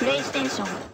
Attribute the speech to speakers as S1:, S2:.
S1: プレイステーション